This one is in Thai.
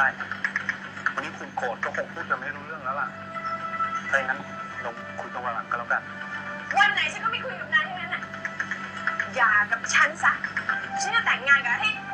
ได้วันนี้คุณโกรธก็คงพูดจะไม่รู้เรื่องแล้วล่ะถ้าอย่างนั้นเราคุยกันวันหลังก็แล้วกันวันไหนฉันก็ไม่คุยกับนายทั้งนั้นน่ะอย่ากับฉันซะฉันจะแต่งงานกับให้